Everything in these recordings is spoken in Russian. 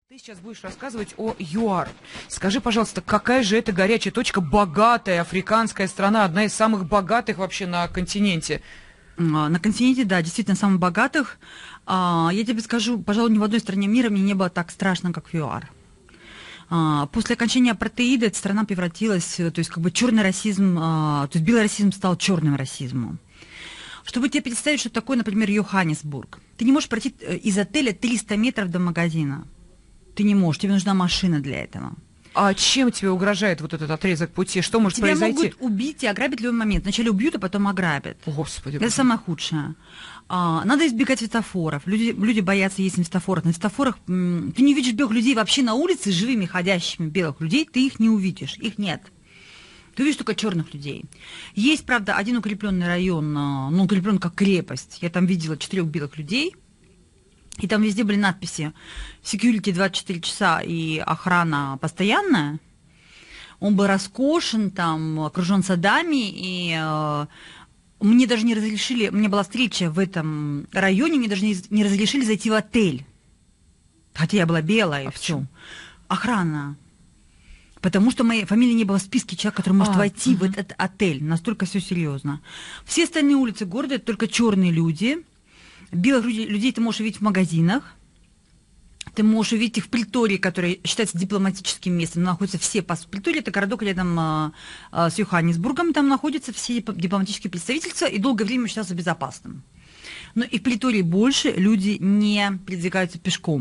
Ты сейчас будешь рассказывать о ЮАР. Скажи, пожалуйста, какая же это горячая точка, богатая африканская страна, одна из самых богатых вообще на континенте? На континенте, да, действительно, самых богатых. Я тебе скажу, пожалуй, ни в одной стране мира мне не было так страшно, как в ЮАР. После окончания апартеида эта страна превратилась, то есть как бы черный расизм, то есть белый расизм стал черным расизмом. Чтобы тебе представить, что такое, например, Йоханнесбург. Ты не можешь пройти из отеля 300 метров до магазина. Ты не можешь, тебе нужна машина для этого. А чем тебе угрожает вот этот отрезок пути? Что может произойти? Тебя могут убить и ограбить в любой момент. Вначале убьют, а потом ограбят. О, Господи. Это самое худшее. Надо избегать светофоров. Люди боятся ездить на светофорах. На светофорах ты не увидишь белых людей вообще на улице, живыми, ходящими белых людей, ты их не увидишь, их нет. Ты увидишь только черных людей. Есть, правда, один укрепленный район, но укреплен как крепость. Я там видела 4 белых людей. И там везде были надписи «Security 24 часа» и «Охрана постоянная». Он был роскошен, там, окружен садами, и мне даже не разрешили, у меня была встреча в этом районе, мне даже не разрешили зайти в отель. Хотя я была белая, и все. Охрана. Потому что моей фамилии не было в списке человека, который может войти в этот отель. Настолько все серьезно. Все остальные улицы города – это только черные люди. Белых людей ты можешь увидеть в магазинах, ты можешь увидеть их в Притории, который считается дипломатическим местом. Находятся все Притория – это городок рядом с Йоханнесбургом, там находятся все дипломатические представительства, и долгое время считался безопасным. Но и в Притории больше люди не передвигаются пешком.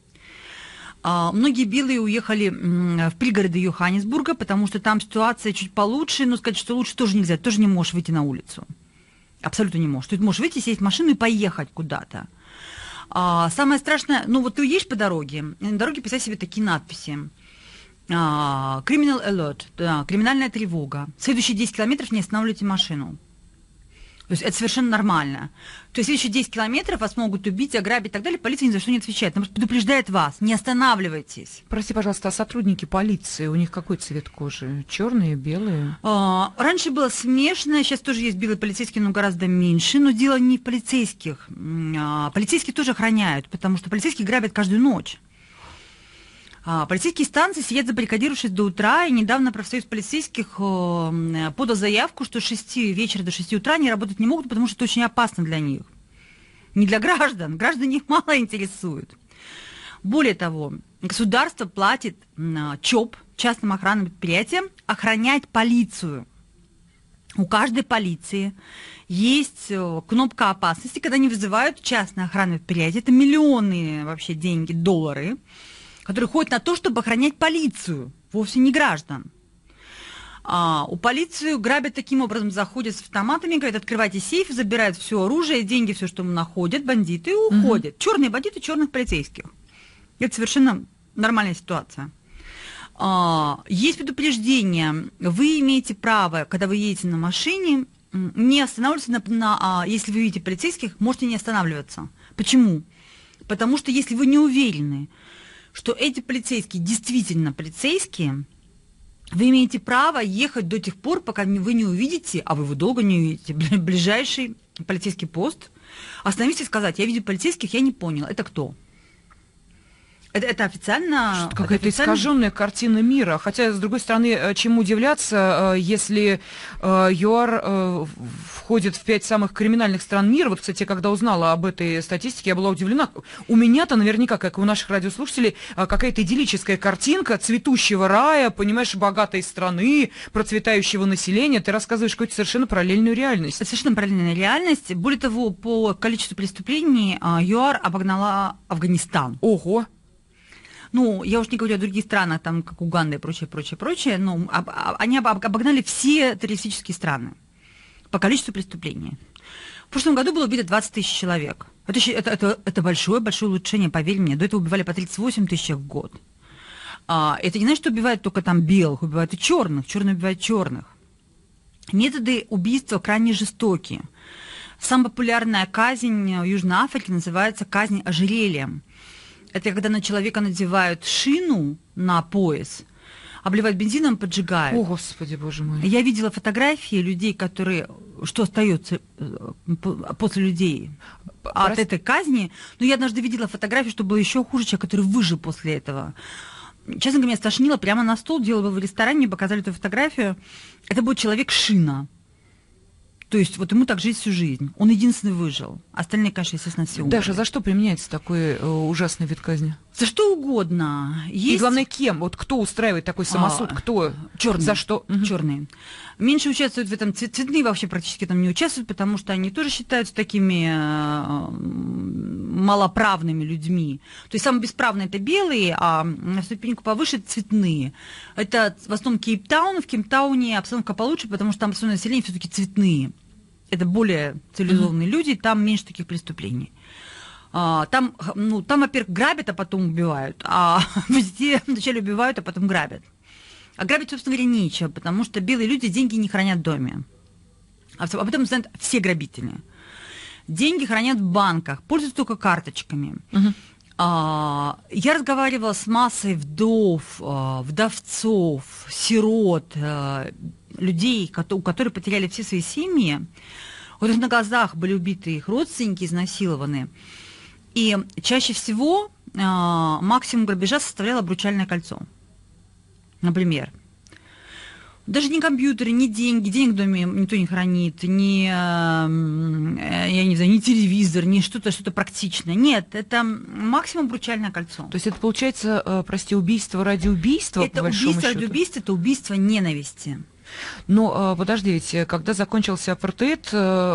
Многие белые уехали в пригороды Йоханнесбурга, потому что там ситуация чуть получше, но сказать, что лучше тоже нельзя, тоже не можешь выйти на улицу. Абсолютно не можешь. Ты можешь выйти, сесть в машину и поехать куда-то. Самое страшное, ну вот ты едешь по дороге, и на дороге писать себе такие надписи. Criminal alert, да, криминальная тревога. Следующие 10 километров не останавливайте машину. То есть это совершенно нормально. То есть следующие 10 километров вас могут убить, ограбить и так далее. Полиция ни за что не отвечает. Она предупреждает вас. Не останавливайтесь. Прости, пожалуйста, а сотрудники полиции, у них какой цвет кожи? Черные, белые? Раньше было смешно, сейчас тоже есть белые полицейские, но гораздо меньше. Но дело не в полицейских. Полицейские тоже охраняют, потому что полицейские грабят каждую ночь. Полицейские станции сидят забаррикадировавшись до утра, и недавно профсоюз полицейских подал заявку, что с 6 вечера до 6 утра они работать не могут, потому что это очень опасно для них. Не для граждан, граждане их мало интересуют. Более того, государство платит ЧОП, частным охранным предприятиям, охранять полицию. У каждой полиции есть кнопка опасности, когда они вызывают частное охранное предприятие, это миллионные вообще деньги, доллары, которые ходят на то, чтобы охранять полицию, вовсе не граждан. У полицию грабят таким образом, заходят с автоматами, говорят, открывайте сейф, забирают все оружие, деньги, все, что находят, бандиты, и уходят. Черные бандиты, черных полицейских. Это совершенно нормальная ситуация. Есть предупреждение. Вы имеете право, когда вы едете на машине, не останавливаться, если вы видите полицейских, можете не останавливаться. Почему? Потому что если вы не уверены, что эти полицейские действительно полицейские, вы имеете право ехать до тех пор, пока вы не увидите, а вы его долго не увидите, ближайший полицейский пост, остановитесь и сказать, я видел полицейских, я не понял, это кто? Это официально... Какая-то искаженная картина мира. Хотя, с другой стороны, чему удивляться, если ЮАР входит в 5 самых криминальных стран мира. Вот, кстати, когда узнала об этой статистике, я была удивлена. У меня-то наверняка, как и у наших радиослушателей, какая-то идиллическая картинка цветущего рая, понимаешь, богатой страны, процветающего населения. Ты рассказываешь какую-то совершенно параллельную реальность. Это совершенно параллельная реальность. Более того, по количеству преступлений ЮАР обогнала Афганистан. Ого! Ну, я уж не говорю о других странах, там, как Уганда и прочее, но они обогнали все террористические страны по количеству преступлений. В прошлом году было убито 20 тысяч человек. Это большое улучшение, поверь мне. До этого убивали по 38 тысяч в год. Это не значит, что убивают только там белых, убивают и черных. Черные убивают черных. Методы убийства крайне жестокие. Самая популярная казнь в Южной Африке называется казнь ожерельем. Это когда на человека надевают шину на пояс, обливают бензином, поджигают. О, Господи, Боже мой. Я видела фотографии людей, которые... Что остается после людей от этой казни. Но я однажды видела фотографию, что было еще хуже, человек, который выжил после этого. Честно говоря, меня стошнило прямо на стол, делала в ресторане, мне показали эту фотографию. Это был человек-шина. То есть вот ему так жить всю жизнь. Он единственный выжил. Остальные, конечно, естественно, все умерли. Даша, за что применяется такой ужасный вид казни? За что угодно. И главное, кем? Вот кто устраивает такой самосуд? Кто? Черные. За что? Черные. Меньше участвуют в этом. Цветные вообще практически там не участвуют, потому что они тоже считаются такими малоправными людьми. То есть самые бесправные это белые, а на ступеньку повыше это цветные. Это в основном Кейптаун. В Кейптауне обстановка получше, потому что там основное население все-таки цветные. Это более цивилизованные люди, там меньше таких преступлений. Там, во-первых, грабят, а потом убивают. А везде вначале убивают, а потом грабят. А грабить, собственно говоря, нечего, потому что белые люди деньги не хранят в доме. Об этом знают все грабители. Деньги хранят в банках, пользуются только карточками. Я разговаривала с массой вдов, вдовцов, сирот, людей, у которых потеряли все свои семьи. Вот на глазах были убиты их родственники, изнасилованы. И чаще всего максимум грабежа составляло обручальное кольцо. Например. Даже не компьютеры, не деньги, денег в доме никто не хранит, ни телевизор, ни что-то практичное. Нет, это максимум обручальное кольцо. То есть это получается, убийство ради убийства, это по большому убийство счету? ради убийства, это убийство ненависти. Но подожди, ведь когда закончился апартеид,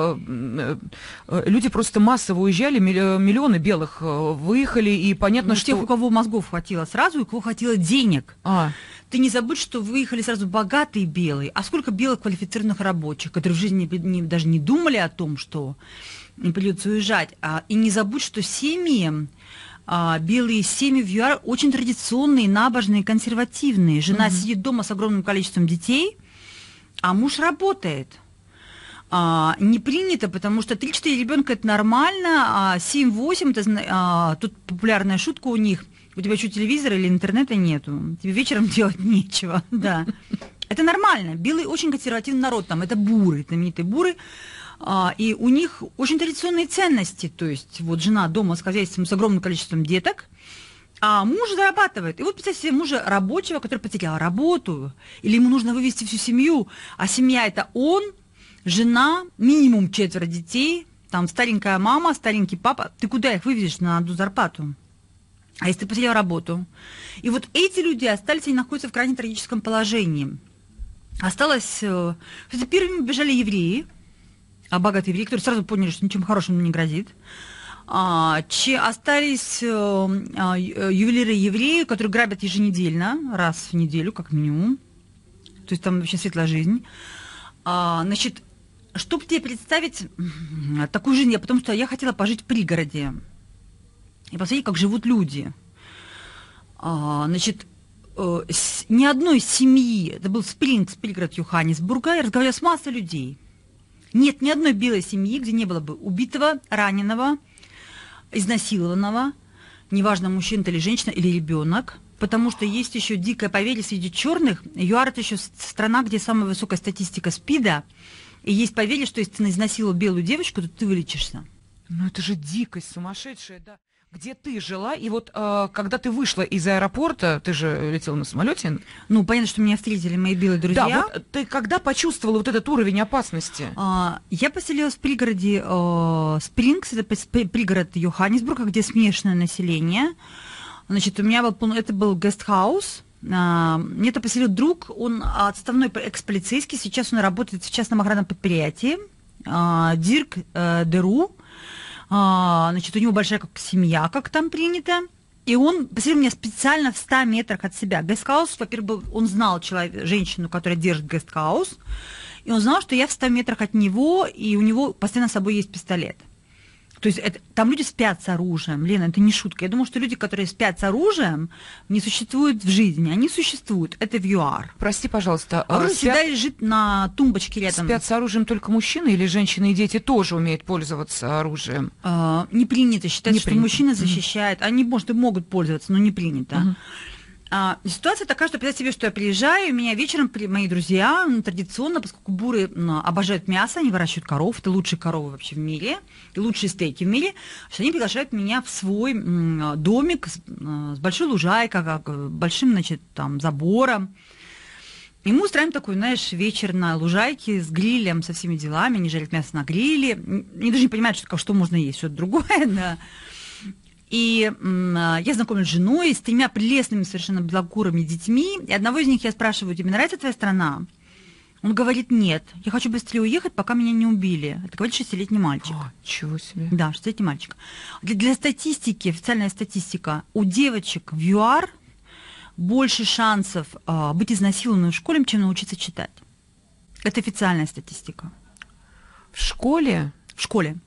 люди просто массово уезжали, миллионы белых выехали, и понятно, что... Тех, у кого мозгов хватило сразу, и у кого хватило денег. Ты не забудь, что выехали сразу богатые белые, а сколько белых квалифицированных рабочих, которые в жизни даже не думали о том, что им придется уезжать. И не забудь, что семьи, белые семьи в ЮАР очень традиционные, набожные, консервативные. Жена сидит дома с огромным количеством детей, а муж работает. Не принято, потому что 3-4 ребенка это нормально, а 7-8, тут популярная шутка у них, у тебя что, телевизора или интернета нету, тебе вечером делать нечего, да. Это нормально, белый очень консервативный народ, там это буры, знаменитые буры, и у них очень традиционные ценности, то есть вот жена дома с хозяйством с огромным количеством деток, а муж зарабатывает. И вот представьте себе мужа рабочего, который потерял работу, или ему нужно вывести всю семью, а семья это он, жена, минимум 4 детей, там старенькая мама, старенький папа. Ты куда их вывезешь на одну зарплату? А если ты потерял работу? И вот эти люди остались, они находятся в крайне трагическом положении. Осталось... Кстати, первыми бежали евреи, богатые евреи, которые сразу поняли, что ничем хорошим не грозит. Остались ювелиры-евреи, которые грабят еженедельно, раз в неделю, как минимум. То есть там вообще светлая жизнь. Значит, чтобы тебе представить такую жизнь, потому что я хотела пожить в пригороде и посмотреть, как живут люди. Значит, ни одной семьи, это был Спрингс, пригород Йоханнесбурга, я разговаривала с массой людей. Нет ни одной белой семьи, где не было бы убитого, раненого, изнасилованного, неважно, мужчина или женщина, или ребенок, потому что есть еще дикое поверье среди черных. ЮАР это еще страна, где самая высокая статистика СПИДа, и есть поверье, что если ты изнасиловал белую девочку, то ты вылечишься. Ну это же дикость сумасшедшая, да. Где ты жила, и вот когда ты вышла из аэропорта, ты же летела на самолете. Ну, понятно, что меня встретили мои белые друзья. Да, вот ты когда почувствовала вот этот уровень опасности? Я поселилась в пригороде Спрингс, это пригород Йоханнесбурга, где смешанное население. Значит, у меня это был гестхаус. Мне это поселил друг, он отставной экс-полицейский, сейчас он работает в частном охранном предприятии, Дирк Деру. Значит, у него большая как семья, как там принято. И он поселил меня специально в 100 метрах от себя. Гестхаус, во-первых, он знал женщину, которая держит гестхаус, и он знал, что я в 100 метрах от него, и у него постоянно с собой есть пистолет. То есть там люди спят с оружием. Лена, это не шутка. Я думаю, что люди, которые спят с оружием, не существуют в жизни. Они существуют. Это в ЮАР. Прости, пожалуйста. Оружие всегда лежит на тумбочке рядом. Спят с оружием только мужчины или женщины и дети тоже умеют пользоваться оружием? Не принято считать, что мужчина защищает. Они, может, и могут пользоваться, но не принято. Ситуация такая, что представьте себе, что я приезжаю, у меня вечером мои друзья, традиционно, поскольку буры обожают мясо, они выращивают коров, это лучшие коровы вообще в мире, и лучшие стейки в мире, что они приглашают меня в свой домик с большой лужайкой, большим, значит, там, забором. И мы устраиваем такой, знаешь, вечер на лужайке с грилем, со всеми делами, они жарят мясо на гриле, они даже не понимают, что можно есть, что-то другое, да. И я знакомлюсь с женой, с 3 прелестными совершенно белокурыми детьми. И одного из них я спрашиваю: тебе нравится твоя страна? Он говорит: нет, я хочу быстрее уехать, пока меня не убили. Это говорит 6-летний мальчик. Чего себе. Да, 6-летний мальчик. Для статистики, официальная статистика, у девочек в ЮАР больше шансов быть изнасилованной в школе, чем научиться читать. Это официальная статистика. В школе? В школе.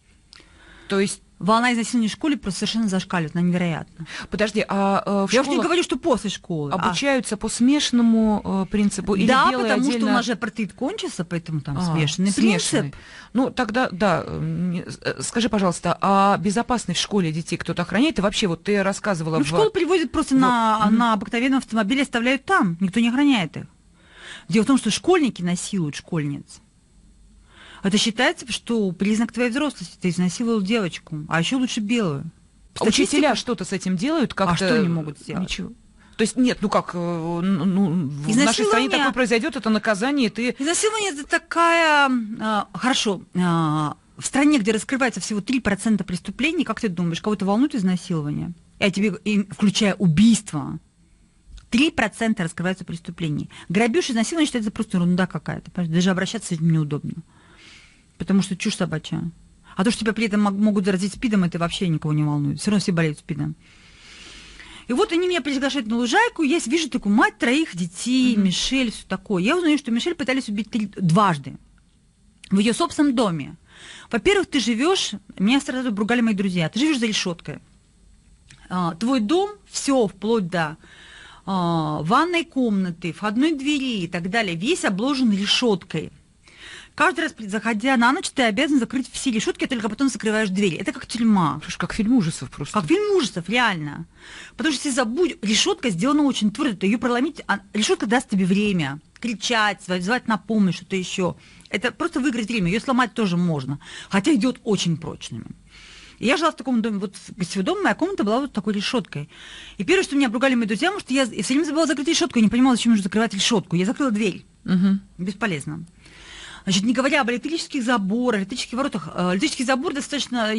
То есть волна изнасилования в школе просто совершенно зашкаливает, она невероятна. Подожди, в я уже не говорю, что после школы. Обучаются по смешанному принципу или да, белые потому отдельно... что у нас же апартеид кончился, поэтому там смешанный принцип. Ну, тогда, да, скажи, пожалуйста, а безопасность в школе детей кто-то охраняет? И вообще, вот ты рассказывала... В школу привозят просто на обыкновенном автомобиле, оставляют там, никто не охраняет их. Дело в том, что школьники насилуют школьниц. Это считается, что признак твоей взрослости. Ты изнасиловал девочку, а еще лучше белую. Учителя что-то с этим делают? Как-то... А что они могут сделать? Ничего. То есть нет, в нашей стране такое произойдет, это наказание, и ты... Изнасилование – это такая... Хорошо, в стране, где раскрывается всего 3% преступлений, как ты думаешь, кого-то волнует изнасилование? Я тебе, включая убийство, 3% раскрываются преступлений. Грабеж, изнасилование считается просто ерунда какая-то. Даже обращаться с этим неудобно. Потому что чушь собачья. А то, что тебя при этом могут заразить СПИДом, это вообще никого не волнует. Все равно все болеют СПИДом. И вот они меня приглашают на лужайку, я вижу такую мать 3 детей, Мишель, все такое. Я узнаю, что Мишель пытались убить дважды в ее собственном доме. Во-первых, ты живешь, меня сразу обругали мои друзья, ты живешь за решеткой. Твой дом, все, вплоть до ванной комнаты, входной двери и так далее, весь обложен решеткой. Каждый раз, заходя на ночь, ты обязан закрыть все решетки, а только потом закрываешь двери. Это как тюрьма. Слушай, как фильм ужасов просто. Как фильм ужасов, реально. Потому что если забудь, решетка сделана очень твердо, ее проломить, решетка даст тебе время кричать, звать на помощь, что-то еще. Это просто выиграть время, ее сломать тоже можно, хотя идет очень прочными. И я жила в таком доме, вот в гостевом доме, моя комната была вот такой решеткой. И первое, что меня обругали мои друзья, потому что я все время забыла закрыть решетку, я не понимала, зачем нужно закрывать решетку. Я закрыла дверь. Бесполезно. Значит, не говоря об электрических заборах, электрических воротах, электрический забор достаточно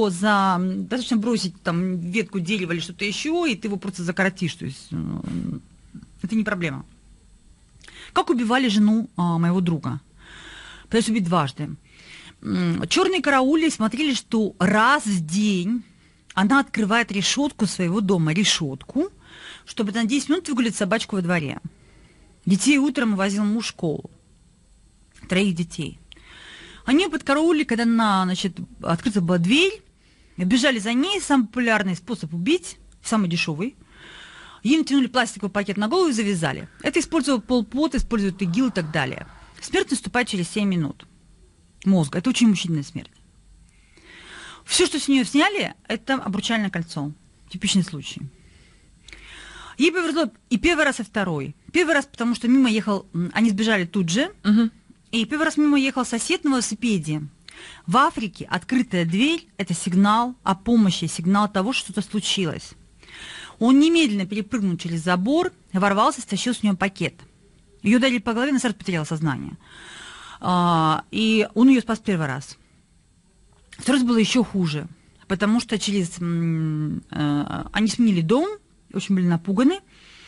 бросить там ветку дерева или что-то еще, и ты его просто закоротишь. То есть это не проблема. Как убивали жену моего друга? Пытались убить дважды. Черные караули смотрели, что раз в день она открывает решетку своего дома, чтобы на 10 минут выгулять собачку во дворе. Детей утром возил муж в школу. 3 детей. Они подкараулили, когда открыта была дверь, бежали за ней, самый популярный способ убить, самый дешевый. Ей натянули пластиковый пакет на голову и завязали. Это использовал Пол Пот, используют ИГИЛ и так далее. Смерть наступает через 7 минут. Мозга. Это очень мучительная смерть. Все, что с нее сняли, это обручальное кольцо. Типичный случай. Ей повезло и первый раз, и второй. Первый раз, потому что мимо ехал, они сбежали тут же, и первый раз мимо ехал сосед на велосипеде. В Африке открытая дверь – это сигнал о помощи, сигнал того, что что-то случилось. Он немедленно перепрыгнул через забор, ворвался, стащил с нее пакет. Ее ударили по голове, она сразу потеряла сознание. И он ее спас первый раз. Второй раз было еще хуже, потому что они сменили дом, очень были напуганы,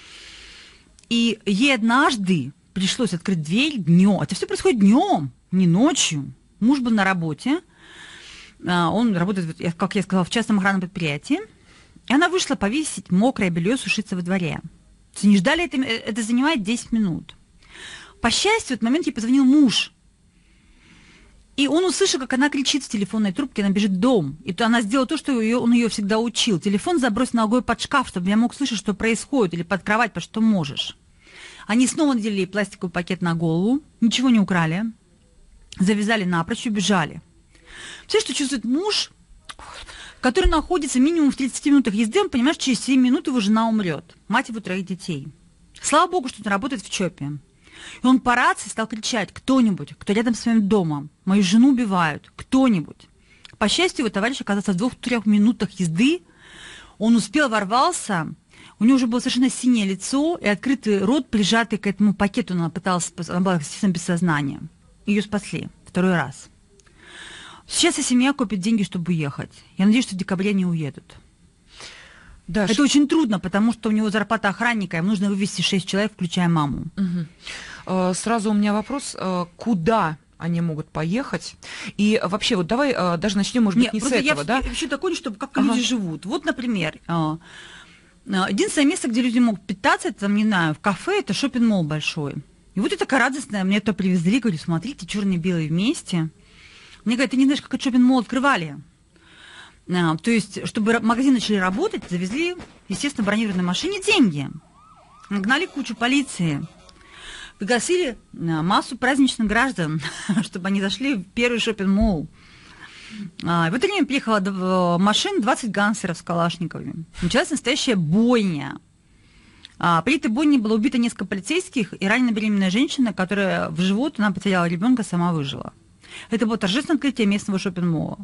и ей однажды пришлось открыть дверь днем. Это все происходит днем, не ночью. Муж был на работе, он работает, как я сказала, в частном охранном предприятии, и она вышла повесить мокрое белье, сушиться во дворе. Не ждали, это занимает 10 минут. По счастью, в этот момент ей позвонил муж. И он услышал, как она кричит в телефонной трубке, она бежит в дом. И то она сделала то, что он ее всегда учил. Телефон забрось ногой под шкаф, чтобы я мог слышать, что происходит, или под кровать, потому что можешь. Они снова надели ей пластиковый пакет на голову, ничего не украли, завязали напрочь и убежали. Все, что чувствует муж, который находится минимум в 30 минутах езды, он понимает, что через 7 минут его жена умрет, мать его 3 детей. Слава богу, что он работает в ЧОПе. И он по рации стал кричать: кто-нибудь, кто рядом с моим домом, мою жену убивают, кто-нибудь. По счастью, его товарищ оказался в 2-3 минутах езды, он успел, ворвался, у него уже было совершенно синее лицо и открытый рот, прижатый к этому пакету, она была, естественно, без сознания. Ее спасли 2-й раз. Сейчас вся семья копит деньги, чтобы уехать. Я надеюсь, что в декабре они уедут. Даша. Это очень трудно, потому что у него зарплата охранника, им нужно вывести 6 человек, включая маму. Угу. Сразу у меня вопрос, куда они могут поехать? И вообще, вот давай даже начнем, может быть, не с этого, да? Я хочу такое, чтобы как люди живут. Вот, например, единственное место, где люди могут питаться, это, там, не знаю, в кафе, это шоппинг-молл большой. И вот это такая радостная, мне это привезли, говорю, смотрите, черные и белые вместе. Мне говорят, ты не знаешь, как этот шоппинг-молл открывали? То есть, чтобы магазины начали работать, завезли, естественно, в бронированной машине деньги. Гнали кучу полиции. Пригласили массу праздничных граждан, чтобы они зашли в первый шоппинг-молл. И в это время приехала машин 20 гангстеров с калашниковыми. Началась настоящая бойня. При этой бойне было убито несколько полицейских и ранена беременная женщина, которая в живот, она потеряла ребенка, сама выжила. Это было торжественное открытие местного шоппинг-молла.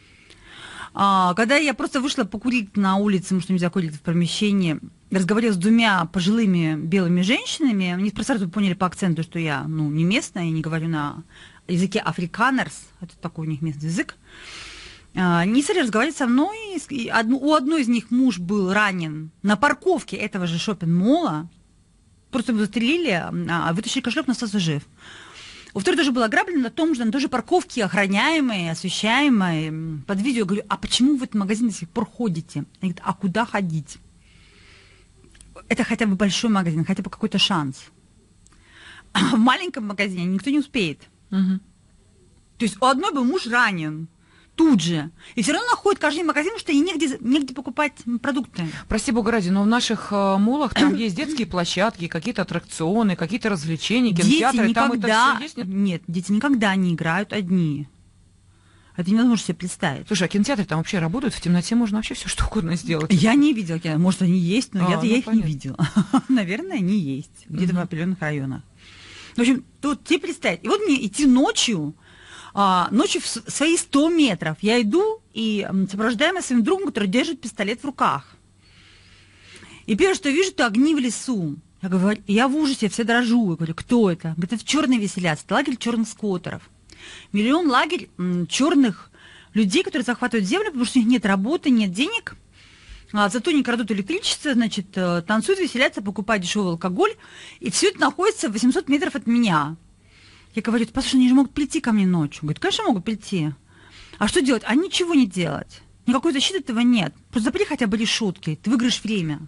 Когда я просто вышла покурить на улице, потому что нельзя курить в помещении, разговаривала с 2 пожилыми белыми женщинами, они сразу поняли по акценту, что я не местная, я не говорю на языке африканерс, это такой у них местный язык. Они стали разговаривать со мной, и у одной из них муж был ранен на парковке этого же шоппинг-молла, просто его застрелили, вытащили кошелек, но остался жив. У второй тоже был ограблен на том же, на той же парковке, охраняемой, освещаемой. Под видео говорю, а почему в этот магазин до сих пор ходите? Они говорят, а куда ходить? Это хотя бы большой магазин, хотя бы какой-то шанс. А в маленьком магазине никто не успеет. Угу. То есть у одной был муж ранен. Тут же. И все равно находят каждый магазин, потому что и негде покупать продукты. Прости бога ради, но в наших моллах там есть детские площадки, какие-то аттракционы, какие-то развлечения, кинотеатры. Дети там никогда... это все есть? Нет, дети никогда не играют одни. Это невозможно себе представить. Слушай, а кинотеатры там вообще работают? В темноте можно вообще все что угодно сделать. Я не видела. Может, они есть, но я их понятно. не видела. Наверное, они есть. Где-то в определенных районах. В общем, тут тебе представить. И вот мне идти ночью в свои 100 метров я иду и сопровождаемая своим другом, который держит пистолет в руках. И первое, что я вижу, это огни в лесу. Я говорю, я в ужасе, я вся дрожу. Я говорю, кто это? Говорит, это черные веселятся, это лагерь черных сквоттеров. Миллион лагерь черных людей, которые захватывают землю, потому что у них нет работы, нет денег. Зато не крадут электричество, значит, танцуют, веселятся, покупают дешевый алкоголь. И все это находится в 800 метров от меня. Я говорю, послушай, они же могут прийти ко мне ночью. Говорит, конечно, могут прийти. А что делать? А ничего не делать. Никакой защиты этого нет. Просто запри хотя бы решетки, ты выиграешь время.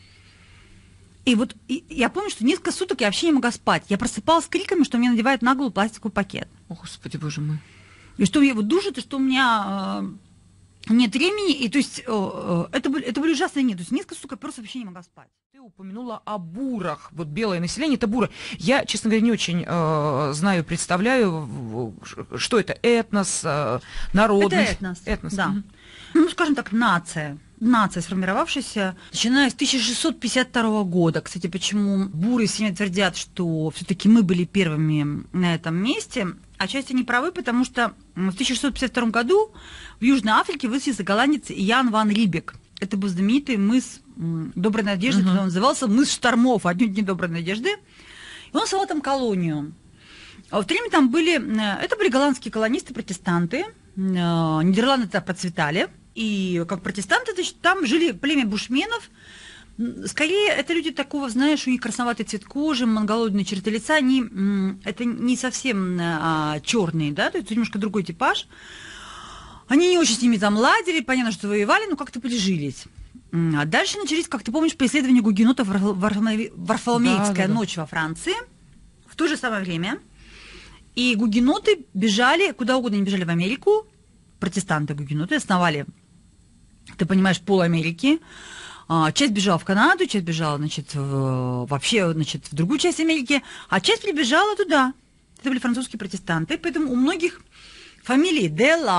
И вот я помню, что несколько суток я вообще не могла спать. Я просыпалась с криками, что мне надевают на голову пластиковый пакет. О, Господи, боже мой. И что меня вот душит, и что у меня нет времени. И то есть это были ужасные дни. То есть несколько суток я просто вообще не могла спать. Ты упомянула о бурах. Вот белое население – это буры. Я, честно говоря, не очень знаю, представляю, что это. Этнос, народность. Это этнос, да. Ну, скажем так, нация, сформировавшаяся, начиная с 1652 года. Кстати, почему буры сегодня твердят, что все-таки мы были первыми на этом месте, отчасти они правы, потому что в 1652 году в Южной Африке высадился голландец Ян ван Рибек. Это был знаменитый мыс Доброй Надежды, который назывался мыс Штормов, отнюдь не Доброй Надежды. И он основал там колонию. А в то время там были голландские колонисты-протестанты, Нидерланды тогда процветали, и как протестанты, значит, там жили племя бушменов. Скорее, это люди такого, знаешь, у них красноватый цвет кожи, монголоидные черты лица, они это не совсем черные, да, то есть немножко другой типаж. Они не очень с ними там ладили, понятно, что воевали, но как-то прижились. А дальше начались, как ты помнишь, преследования гугенотов, Варфоломеевская ночь во Франции в то же самое время. И гугеноты бежали, куда угодно, они бежали в Америку, протестанты-гугеноты основали, ты понимаешь, пол Америки. Часть бежала в Канаду, часть бежала, значит, вообще, значит, в другую часть Америки, а часть прибежала туда. Это были французские протестанты, поэтому у многих фамилии де ла,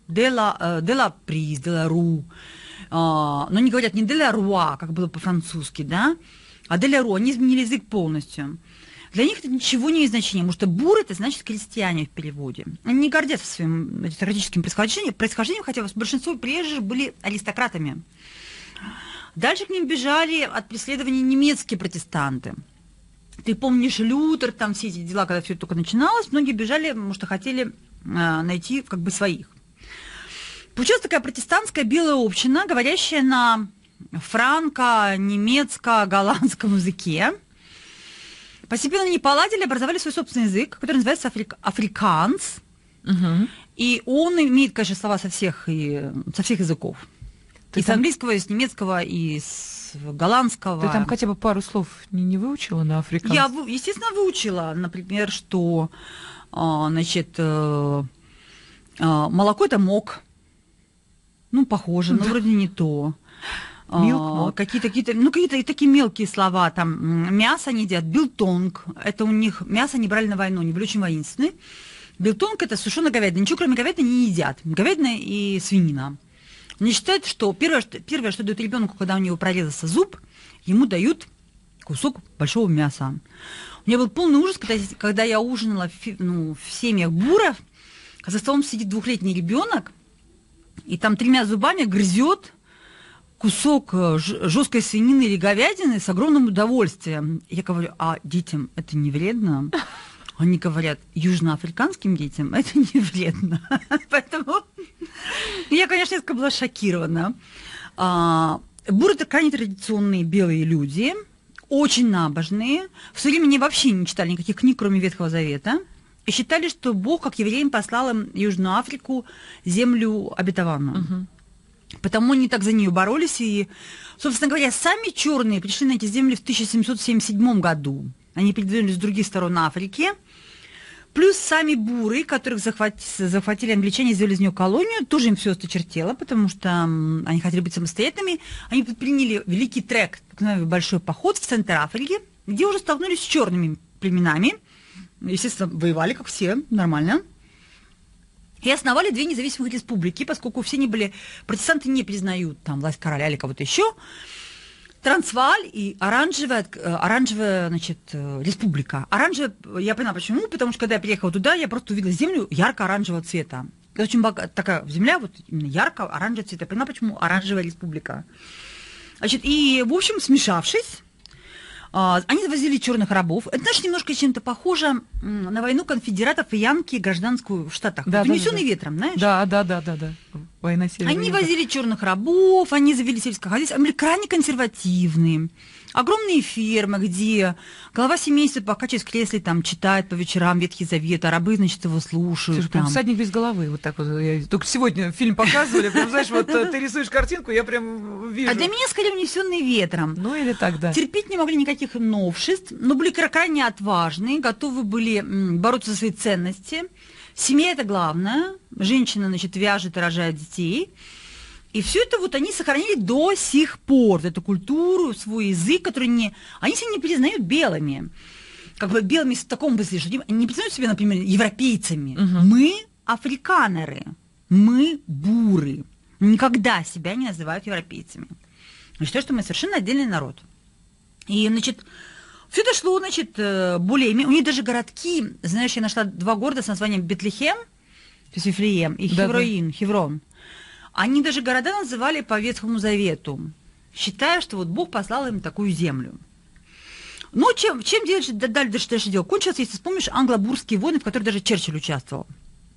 де ла приз, де ла ру. Но они говорят не де ла руа, как было по-французски, да, а де ла ру. Они изменили язык полностью. Для них это ничего не имеет значения, потому что буры – это значит крестьяне в переводе. Они не гордятся своим аристократическим происхождением, хотя большинство приезжих были аристократами. Дальше к ним бежали от преследований немецкие протестанты. Ты помнишь Лютер, там все эти дела, когда все это только начиналось, многие бежали, потому что хотели найти как бы своих. Получилась такая протестантская белая община, говорящая на франко-немецко-голландском языке. Постепенно они поладили, образовали свой собственный язык, который называется африкаанс. Угу. И он имеет, конечно, слова со всех языков. Ты и с английского, и с немецкого, и с голландского. Ты там хотя бы пару слов не выучила на африканском? Я, естественно, выучила. Например, что молоко – это мок. Ну, похоже, но вроде не то. Какие-то такие мелкие слова, там мясо они едят, билтонг, это у них мясо они брали на войну, они были очень воинственны. Билтонг это сушеная говядина, ничего кроме говядины не едят, говядина и свинина. Они считают, что первое, что дают ребенку, когда у него прорезался зуб, ему дают кусок большого мяса. У меня был полный ужас, когда я ужинала в семьях буров, за столом сидит 2-летний ребенок, и там 3 зубами грызет кусок жесткой свинины или говядины с огромным удовольствием. Я говорю, а детям это не вредно? Они говорят, южноафриканским детям это не вредно. Поэтому я, конечно, несколько была шокирована. Буры – это крайне традиционные белые люди, очень набожные. В свое время они вообще не читали никаких книг, кроме Ветхого Завета. И считали, что Бог, как евреям, послал им Южную Африку, землю обетованную. Угу. Потому они так за нее боролись. И, собственно говоря, сами черные пришли на эти земли в 1777 году. Они передвинулись с других сторон Африки. Плюс сами буры, которых захватили англичане, сделали из нее колонию, тоже им все осточертело, потому что они хотели быть самостоятельными. Они предприняли великий трек, так называемый большой поход в центр Африки, где уже столкнулись с черными племенами. Естественно, воевали, как все, нормально. И основали 2 независимых республики, поскольку все они были... Протестанты не признают там власть короля или кого-то еще. Трансвааль и оранжевая, значит, республика. Оранжевая, я поняла почему, потому что когда я приехала туда, я просто увидела землю ярко-оранжевого цвета. Это очень такая земля, вот именно ярко-оранжевого цвета. Я поняла, почему оранжевая республика. Значит, и, в общем, смешавшись, они завозили черных рабов. Это, знаешь, немножко чем-то похоже на войну конфедератов и янки гражданскую в Штатах. Да, вот, да, унесенный да. ветром, знаешь? Да. Война севера. Они возили черных рабов, они завели сельское хозяйство. Они были крайне консервативные. Огромные фермы, где глава семейства пока через кресле там читает по вечерам Ветхий Завет, а рабы, значит, его слушают. Слушай, прям всадник без головы, вот так вот. Только сегодня фильм показывали, прям, знаешь, вот ты рисуешь картинку, я прям вижу. А для меня, скорее, унесенный ветром. Ну, или так, да. Терпеть не могли никаких новшеств, но были крайне отважные, готовы были бороться за свои ценности. Семья – это главное. Женщина, значит, вяжет и рожает детей. И все это вот они сохранили до сих пор, эту культуру, свой язык, который они себя не признают белыми. Как бы белыми в таком смысле, что они не признают себя, например, европейцами. Угу. Мы африканеры, мы буры. Никогда себя не называют европейцами. Я считаю, что мы совершенно отдельный народ. И, значит, все дошло, значит, более-менее. У них даже городки, знаешь, я нашла 2 города с названием Бетлехем, то есть Вифлеем, и Хеврон. Они даже города называли по Ветхому Завету, считая, что вот Бог послал им такую землю. Но чем дальше дело кончилось, если вспомнишь англо-бурские войны, в которых даже Черчилль участвовал.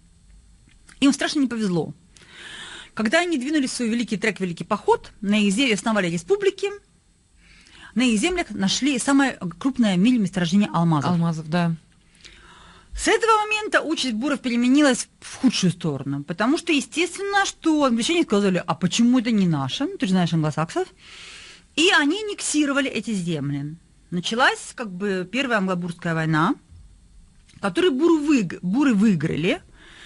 Им страшно не повезло. Когда они двинулись в свой великий трек, великий поход, на их земле основали республики, на их землях нашли самое крупное в мире месторождение алмазов. Алмазов, да. С этого момента участь буров переменилась в худшую сторону, потому что, естественно, что англичане сказали, а почему это не наше, ты же знаешь англосаксов, и они аннексировали эти земли. Началась как бы Первая англо-бурская война, которую буры выиграли.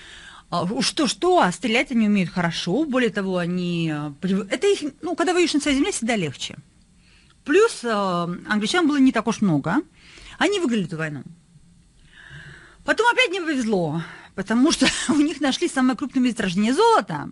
Что, а стрелять они умеют хорошо, более того, это их, когда воюешь на своей земле, всегда легче. Плюс англичан было не так уж много, они выиграли эту войну. Потом опять не повезло, потому что у них нашли самое крупное месторождение золота.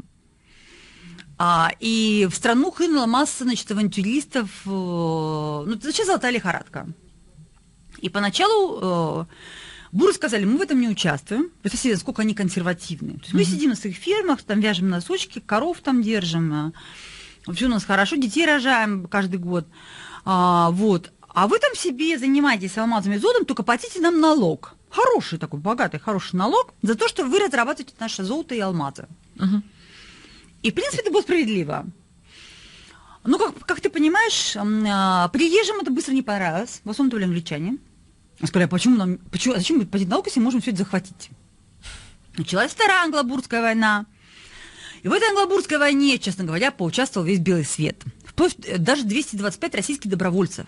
И в страну хлынула масса, значит, авантюристов. Ну, зачем золотая лихорадка? И поначалу буры сказали, мы в этом не участвуем. Представляете, сколько они консервативны. То есть мы сидим на своих фермах, там вяжем носочки, коров там держим. Все у нас хорошо, детей рожаем каждый год. Вот. А вы там себе занимаетесь алмазами и золотом, только платите нам налог. Хороший такой, богатый, хороший налог за то, что вы разрабатываете наше золото и алмазы. И, в принципе, это было справедливо. Ну, как ты понимаешь, приезжим это быстро не понравилось. В основном это были англичане. Сказали, зачем мы платить налог, если можем все это захватить? Началась Вторая англобурская война. И в этой англобурской войне, честно говоря, поучаствовал весь белый свет. Вплоть даже 225 российских добровольцев.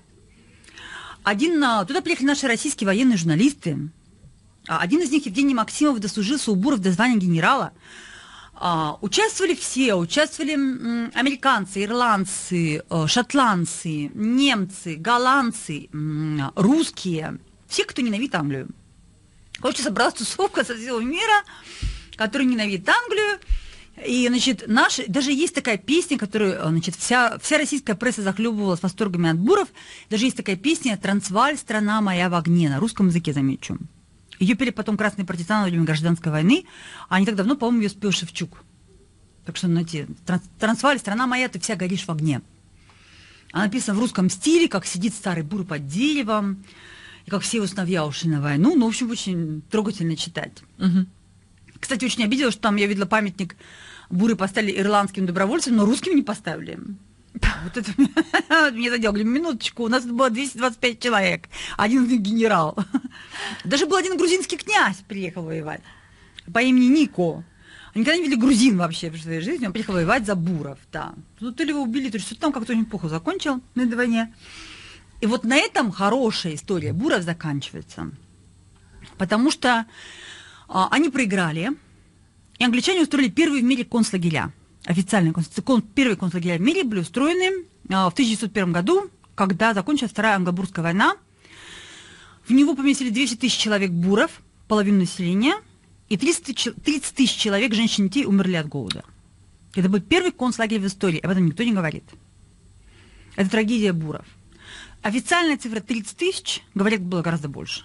Туда приехали наши российские военные журналисты. Один из них, Евгений Максимов, дослужился у буров до звания генерала. Участвовали все. Участвовали американцы, ирландцы, шотландцы, немцы, голландцы, русские. Все, кто ненавидит Англию. Короче, собралась тусовка со всего мира, который ненавидит Англию. И, значит, даже есть такая песня, которую, значит, вся российская пресса захлебывалась восторгами от буров. Даже есть такая песня «Трансвааль, страна моя в огне», на русском языке, замечу. Ее пели потом красные партизаны во время гражданской войны, а не так давно, по-моему, ее спел Шевчук. Так что, знаете, «Трансвааль, страна моя, ты вся горишь в огне». Она написана в русском стиле, как сидит старый бур под деревом, и как все его сыновья ушли на войну. Ну, в общем, очень трогательно читать. Кстати, очень обиделась, что там я видела памятник, буры поставили ирландским добровольцам, но русским не поставили. Вот это мне задело. Говорю, минуточку, у нас было 225 человек, один из них генерал. Даже был один грузинский князь, приехал воевать, по имени Нико. Они никогда не видели грузин вообще в своей жизни, он приехал воевать за буров, да. Ну, то ли его убили, то ли что-то там как-то очень плохо закончил на этой войне. И вот на этом хорошая история буров заканчивается. Потому что они проиграли, и англичане устроили первые в мире концлагеря. Официальные первые концлагеря в мире были устроены в 1901 году, когда закончилась Вторая англобурская война. В него поместили 200 тысяч человек буров, половину населения, и 30 тысяч человек, женщин и детей, умерли от голода. Это был первый концлагерь в истории, об этом никто не говорит. Это трагедия буров. Официальная цифра 30 тысяч, говорят, было гораздо больше.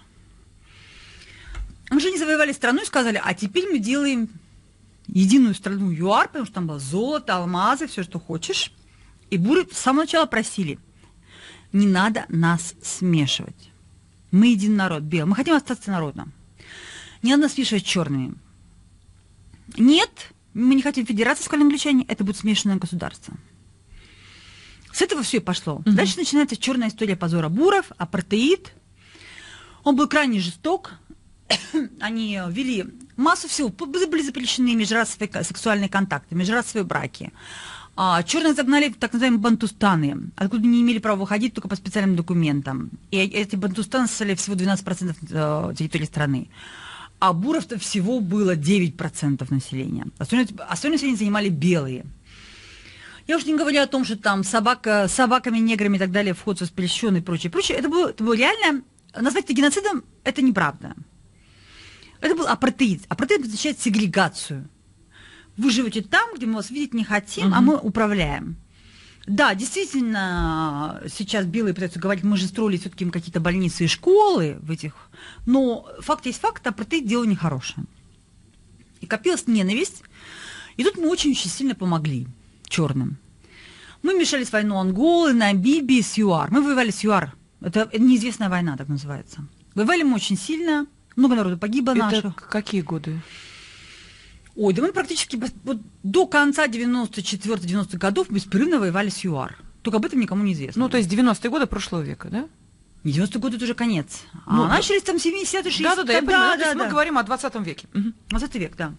Они завоевали страну и сказали, а теперь мы делаем единую страну ЮАР, потому что там было золото, алмазы, все, что хочешь. И буры с самого начала просили, не надо нас смешивать. Мы един народ, белый. Мы хотим остаться народом. Не надо нас смешивать с черными. Нет, мы не хотим федерации, сказали англичане, это будет смешанное государство. С этого все и пошло. Дальше начинается черная история позора буров, апартеид. Он был крайне жесток. Они вели массу всего. Были запрещены межрасовые сексуальные контакты, межрасовые браки. Черных загнали в так называемые бантустаны, откуда не имели права выходить только по специальным документам. И эти бантустаны составляли всего 12% территории страны. А буров-то всего было 9% населения. Остальное население занимали белые. Я уж не говорю о том, что там собаками, неграми и так далее вход воспрещен и прочее, прочее. Это было реально... Назвать это геноцидом – это неправда. Это был апартеид. Апартеид означает сегрегацию. Вы живете там, где мы вас видеть не хотим, а мы управляем. Да, действительно, сейчас белые пытаются говорить, мы же строили все-таки какие-то больницы и школы в этих... Но факт есть факт, апартеид дело нехорошее. И копилась ненависть. И тут мы очень-очень сильно помогли черным. Мы мешались в войну Анголы, Намибии с ЮАР. Мы воевали с ЮАР. Это неизвестная война, так называется. Воевали мы очень сильно. Много народу погибло наших. Это какие годы? Ой, да мы практически до конца 94-90-х годов беспрерывно воевали с ЮАР. Только об этом никому не известно. Ну, то есть 90-е годы прошлого века, да? Не 90-е годы, это уже конец. Начались там 70-е, 60-е. Да, я понимаю. То есть мы говорим о 20 веке. 20 век, да.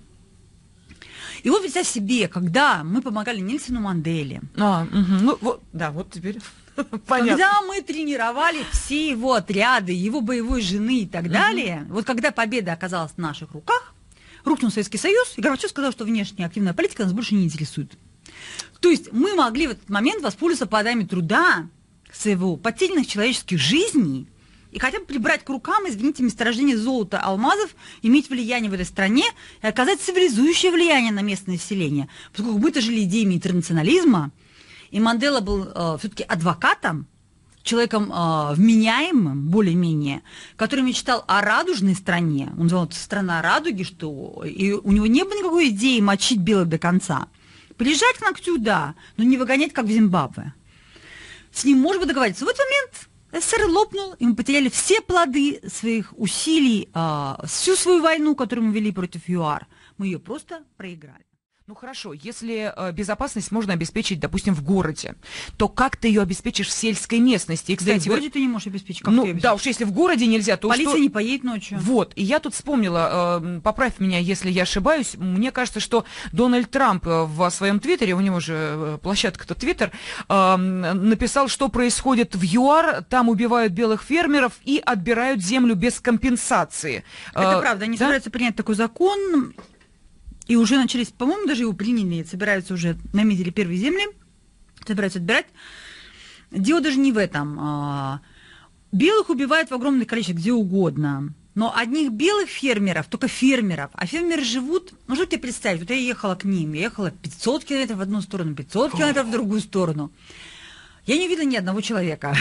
И вот представь себе, когда мы помогали Нельсону Манделе. Ну, вот, да, вот теперь понятно. Когда мы тренировали все его отряды, его боевой жены и так далее, вот когда победа оказалась в наших руках, рухнул Советский Союз, и Горбачев сказал, что внешняя активная политика нас больше не интересует. То есть мы могли в этот момент воспользоваться плодами труда своего потерянных человеческих жизней и хотя бы прибрать к рукам, извините, месторождение золота, алмазов, иметь влияние в этой стране и оказать цивилизующее влияние на местное население. Поскольку мы-то жили идеями интернационализма, и Мандела был все-таки адвокатом, человеком вменяемым, более-менее, который мечтал о радужной стране. Он называл это «страна радуги», что и у него не было никакой идеи мочить белых до конца. Приезжать к ногтю, да, но не выгонять, как в Зимбабве. С ним можно договориться. В этот момент СССР лопнул, и мы потеряли все плоды своих усилий, всю свою войну, которую мы вели против ЮАР. Мы ее просто проиграли. Ну хорошо, если безопасность можно обеспечить, допустим, в городе, то как ты ее обеспечишь в сельской местности? И, кстати, да, в городе ты не можешь обеспечить. Как ну да, уж если в городе нельзя, то полиция что... не поедет ночью. Вот, и я тут вспомнила, поправь меня, если я ошибаюсь, мне кажется, что Дональд Трамп в своем твиттере, у него же площадка-то Твиттер, написал, что происходит в ЮАР, там убивают белых фермеров и отбирают землю без компенсации. Это правда, они собираются принять такой закон. И уже начались, по-моему, даже его приняли, собираются уже, наметили первые земли, собираются отбирать. Дело даже не в этом. Белых убивают в огромное количество, где угодно. Но одних белых фермеров, только фермеров, а фермеры живут, ну что тебе представить, вот я ехала к ним, я ехала 500 километров в одну сторону, 500 километров в другую сторону. Я не видела ни одного человека.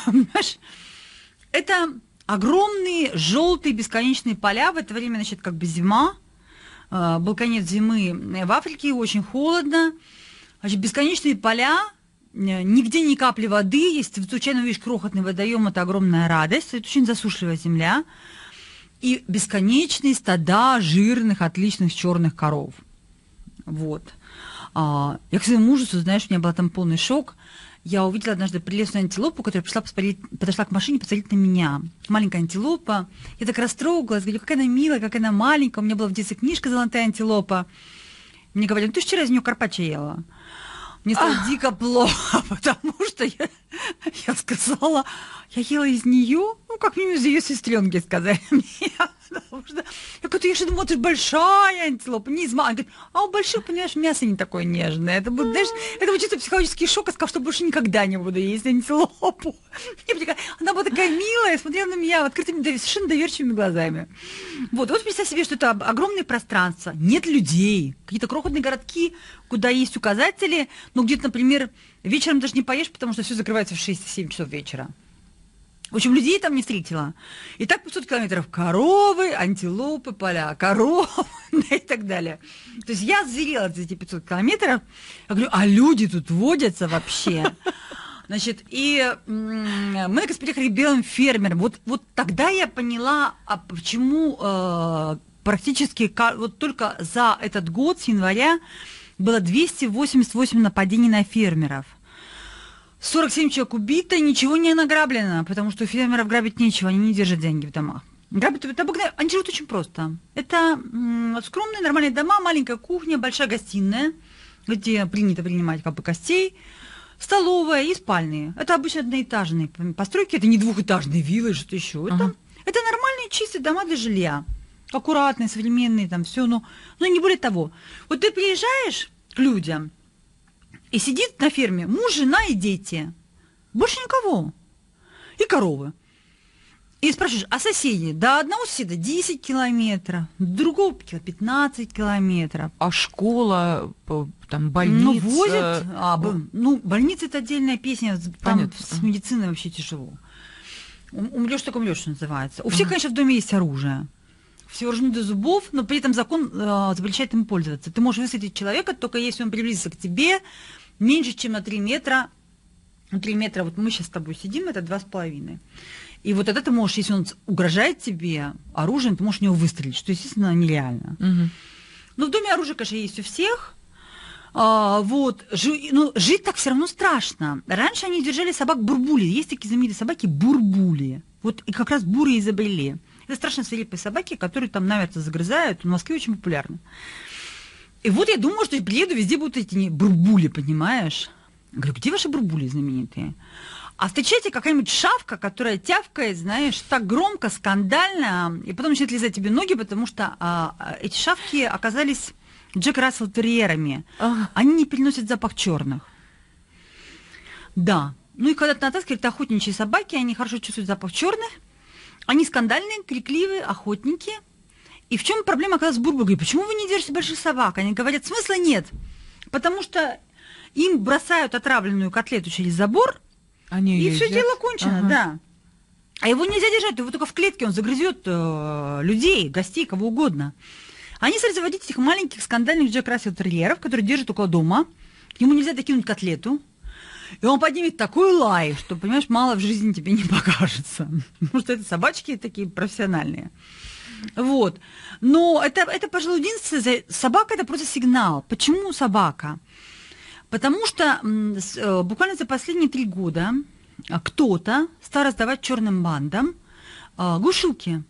Это огромные желтые бесконечные поля, в это время, значит, как бы зима. Был конец зимы в Африке, очень холодно. Значит, бесконечные поля, нигде ни капли воды. Если ты случайно увидишь крохотный водоем, это огромная радость. Это очень засушливая земля. И бесконечные стада жирных, отличных черных коров. Вот. Я к своему ужасу, знаешь, у меня был там полный шок. Я увидела однажды прелестную антилопу, которая подошла к машине посмотреть на меня. Маленькая антилопа. Я так растрогалась, говорю, какая она милая, какая она маленькая. У меня была в детстве книжка «Золотая антилопа». Мне говорили, ну ты же вчера из нее карпаччо ела. Мне стало дико плохо, потому что я сказала, я ела из нее, ну как минимум из ее сестренки, сказали мне. Потому что я говорю, я же думала, ты же большая антилопа, не из маленькой. А у больших, понимаешь, мясо не такое нежное. Это будет, знаешь, это будет чисто психологический шок, я сказала, что больше никогда не буду есть антилопу. Она была такая милая, смотрела на меня открытыми, совершенно доверчивыми глазами. Вот представь себе, что это огромное пространство, нет людей, какие-то крохотные городки, куда есть указатели, но где-то, например, вечером даже не поешь, потому что все закрывается в 6-7 часов вечера. В общем, людей там не встретила. И так 500 километров коровы, антилопы, поля коровы и так далее. То есть я зверела за эти 500 километров. Я говорю, а люди тут водятся вообще? Значит, и мы наконец приехали к белым фермерам. Вот тогда я поняла, почему практически вот только за этот год, с января, было 288 нападений на фермеров. 47 человек убито, ничего не награблено, потому что у фермеров грабить нечего, они не держат деньги в домах. Грабят, они живут очень просто. Это скромные, нормальные дома, маленькая кухня, большая гостиная, где принято принимать капы костей, столовая и спальные. Это обычно одноэтажные постройки, это не двухэтажные виллы, что-то еще. Это нормальные чистые дома для жилья. Аккуратные, современные, там все, но не более того. Вот ты приезжаешь к людям, и сидит на ферме муж, жена и дети. Больше никого. И коровы. И спрашиваешь, а соседи? Да одного соседа 10 километров, другого 15 километров. А школа, там больница? Ну, возят. Больница – это отдельная песня. Там понятно. С медициной вообще тяжело. Умрешь, так умрешь, что называется. У всех, конечно, в доме есть оружие. Все вооружены до зубов, но при этом закон запрещает им пользоваться. Ты можешь высадить человека, только если он приблизится к тебе меньше, чем на 3 метра. Ну, 3 метра, вот мы сейчас с тобой сидим, это 2,5. И вот тогда ты можешь, если он угрожает тебе оружием, ты можешь в него выстрелить, что, естественно, нереально. Но в доме оружие, конечно, есть у всех. Жить так все равно страшно. Раньше они держали собак бурбули. Есть такие знаменитые собаки бурбули. Вот и как раз буры изобрели. Это страшно свирепые собаки, которые там намертво загрызают. В Москве очень популярны. И вот я думала, что приеду, везде будут эти бурбули, понимаешь? Говорю, где ваши бурбули знаменитые? А встречайте какая-нибудь шавка, которая тявкает, знаешь, так громко, скандально, и потом начинает лизать тебе ноги, потому что эти шавки оказались Джек Рассел-терьерами. Они не переносят запах черных. Да. Ну и когда ты натаскиваешь, это охотничьи собаки, они хорошо чувствуют запах черных. Они скандальные, крикливые, охотники. И в чем проблема оказалась в Бурбурге? Почему вы не держите больших собак? Они говорят, смысла нет. Потому что им бросают отравленную котлету через забор, и все дело кончено, да. А его нельзя держать, его только в клетке, он загрызет людей, гостей, кого угодно. Они стали заводить этих маленьких скандальных Джек Рассел-терьеров, которые держат около дома. Ему нельзя докинуть котлету. И он поднимет такой лай, что, понимаешь, мало в жизни тебе не покажется. Потому что это собачки такие профессиональные. Вот. Но это, пожалуй, единственное. Собака – это просто сигнал. Почему собака? Потому что буквально за последние 3 года кто-то стал раздавать черным бандам глушилки.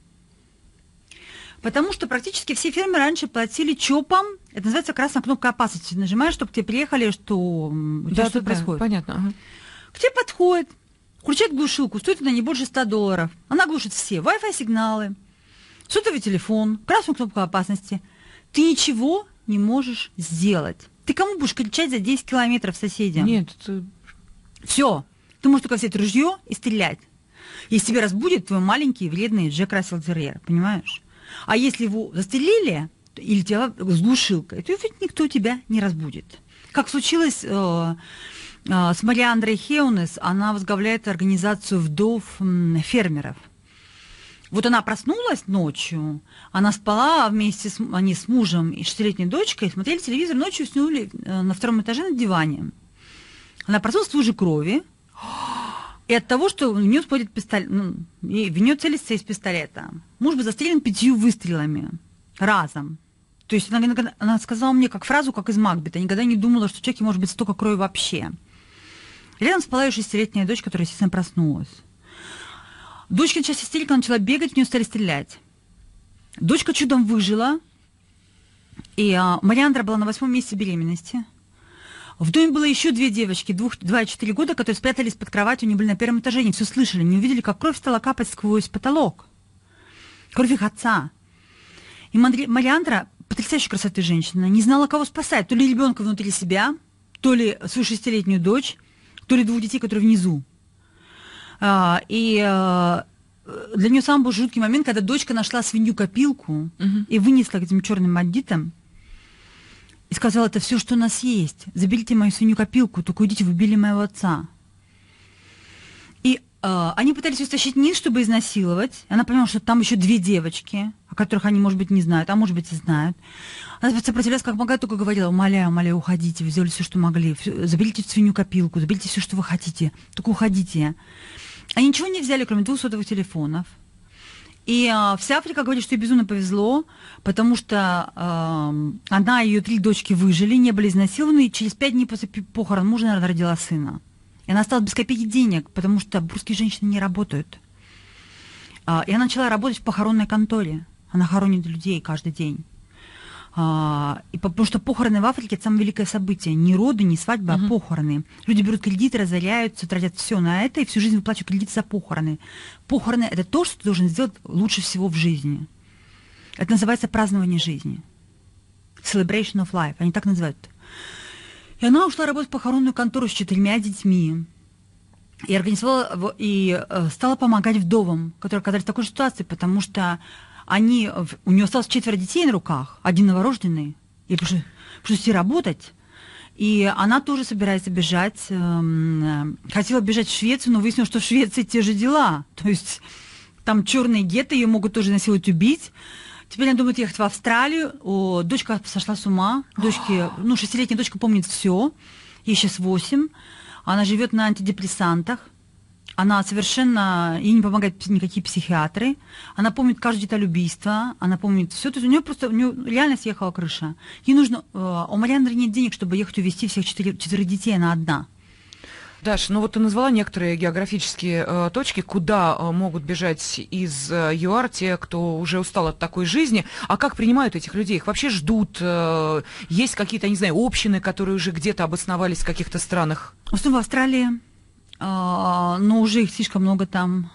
Потому что практически все фермы раньше платили ЧОПом. Это называется красная кнопка опасности. Нажимаешь, чтобы к тебе приехали, что у тебя что-то происходит. Понятно. Ага. К тебе подходит, включает глушилку, стоит она не больше $100. Она глушит все Wi-Fi сигналы, сотовый телефон, красную кнопку опасности. Ты ничего не можешь сделать. Ты кому будешь кричать за 10 километров соседям? Нет, это... Все. Ты можешь только взять ружье и стрелять. Если тебя разбудит твой маленький вредный Джек Рассел-терьер, понимаешь? А если его застрелили, или тебя с глушилкой, то ведь никто тебя не разбудит. Как случилось с Мариандрой Хеунес, она возглавляет организацию вдов фермеров. Вот она проснулась ночью, она спала вместе они с мужем и 6-летней дочкой, смотрели телевизор, ночью уснули на 2-м этаже на диване. Она проснулась в луже крови, и от того, что в нее смотрит пистолет, в нее целится из пистолета. Муж был застрелен 5 выстрелами разом. То есть она сказала мне как фразу, как из Макбета, никогда не думала, что в человеке может быть столько крови вообще. Рядом спала ее 6-летняя дочь, которая, естественно, проснулась. Дочка началась истерика, начала бегать, в нее стали стрелять. Дочка чудом выжила, и Мариандра была на 8-м месяце беременности. В доме было еще 2 девочки, 2 и 4 года, которые спрятались под кроватью, они были на 1-м этаже, они все слышали, не увидели, как кровь стала капать сквозь потолок. Кровь их отца. И Мариандра, потрясающей красоты женщина, не знала, кого спасать. То ли ребенка внутри себя, то ли свою 6-летнюю дочь, то ли 2 детей, которые внизу. И для нее сам был жуткий момент, когда дочка нашла свинью-копилку и вынесла к этим черным бандитам. И сказала, это все, что у нас есть. Заберите мою свинью-копилку, только уйдите, вы убили моего отца. И они пытались ее стащить вниз, чтобы изнасиловать. Она поняла, что там еще 2 девочки, о которых они, может быть, не знают, а может быть, и знают. Она сопротивлялась, как могла, только говорила, умоляю, умоляю, уходите, вы сделали все, что могли. Заберите свинью-копилку, заберите все, что вы хотите, только уходите. Они ничего не взяли, кроме 2 сотовых телефонов. И вся Африка говорит, что ей безумно повезло, потому что она и ее 3 дочки выжили, не были изнасилованы, и через 5 дней после похорон мужа, наверное, родила сына. И она осталась без копейки денег, потому что бурские женщины не работают. И она начала работать в похоронной конторе. Она хоронит людей каждый день. И потому что похороны в Африке – это самое великое событие. Не роды, не свадьбы, а похороны. Люди берут кредиты, разоряются, тратят все на это, и всю жизнь выплачивают кредиты за похороны. Похороны – это то, что ты должен сделать лучше всего в жизни. Это называется празднование жизни. Celebration of life. Они так называют. И она ушла работать в похоронную контору с 4 детьми. И организовала, и стала помогать вдовам, которые оказались в такой же ситуации, потому что у нее осталось 4 детей на руках, 1 новорожденный, и пришлось идти работать. И она тоже собирается бежать, хотела бежать в Швецию, но выяснилось, что в Швеции те же дела. То есть там черные гетто, ее могут тоже насиловать, убить. Теперь она думает ехать в Австралию. Дочка сошла с ума. 6-летняя дочка помнит все. Ей сейчас 8. Она живет на антидепрессантах. Она совершенно... Ей не помогают никакие психиатры. Она помнит каждую деталь убийства. Она помнит все. То есть у нее реально съехала крыша. Ей нужно... У Мариандры нет денег, чтобы ехать увезти всех 4 детей. Она одна. Даш, ну вот ты назвала некоторые географические точки, куда могут бежать из ЮАР те, кто уже устал от такой жизни. А как принимают этих людей? Их вообще ждут? Есть какие-то, не знаю, общины, которые уже где-то обосновались в каких-то странах? В основном в Австралии, но уже их слишком много там.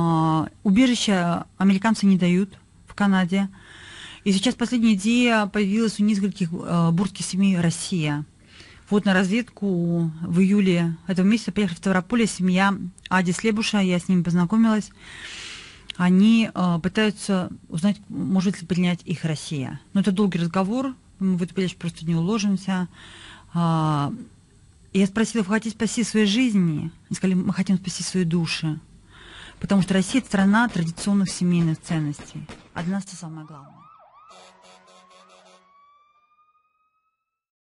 Убежища американцы не дают в Канаде. И сейчас последняя идея появилась у нескольких бурских семей «Россия». Вот на разведку в июле этого месяца приехала в Ставрополье семья Ади Слебуша, я с ними познакомилась. они пытаются узнать, может ли принять их Россия. Но это долгий разговор, мы в эту передачу просто не уложимся. Я спросила, вы хотите спасти свои жизни? Они сказали, мы хотим спасти свои души. Потому что Россия – это страна традиционных семейных ценностей. А для нас это самое главное.